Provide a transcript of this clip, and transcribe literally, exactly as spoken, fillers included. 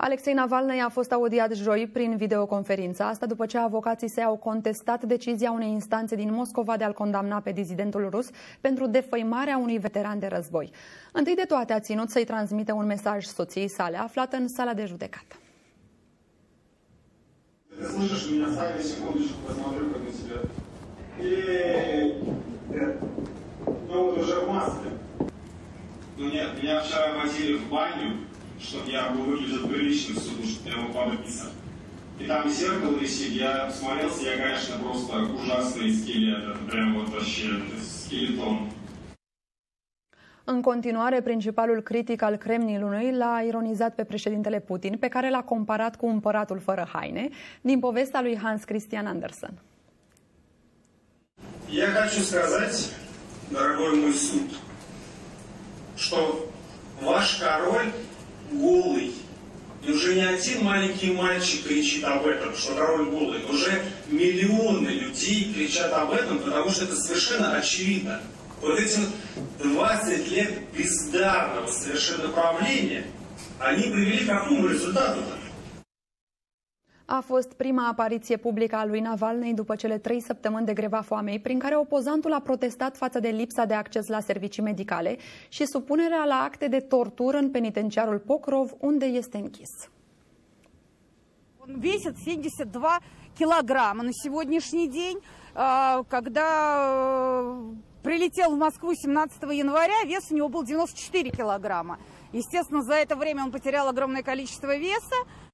Alexei Navalny a fost audiat joi prin videoconferință, asta după ce avocații săi au contestat decizia unei instanțe din Moscova de a-l condamna pe dizidentul rus pentru defăimarea unui veteran de război. Întâi de toate a ținut să-i transmită un mesaj soției sale, aflată în sala de judecată. Ну нет, меня вчера возили в баню, чтобы я был выглядел прилично в суду, чтобы я мог побриться. И там зеркало висит, я смотрелся, я, конечно, просто ужасный скелет, это прям вот вообще скелетон. În continuare, principalul critic al Kremlinului l-a ironizat pe președintele Putin, pe care l-a comparat cu împăratul fără haine, din povestea lui Hans Christian Andersen. Я хочу сказать, дорогой мой суд, что ваш король голый. И уже не один маленький мальчик кричит об этом, что король голый. Уже миллионы людей кричат об этом, потому что это совершенно очевидно. Вот эти двадцать лет бездарного совершенно правления, они привели к какому результату-то? A fost prima apariție publică a lui Navalny după cele trei săptămâni de greva foamei, prin care opozantul a protestat față de lipsa de acces la servicii medicale și supunerea la acte de tortură în penitenciarul Pokrov, unde este închis. Он весит семьдесят два килограмма на сегодняшний день. Когда прилетел в Москву семнадцатого января, вес у него был девяносто четыре килограмма. Естественно, за это время он потерял огромное количество веса.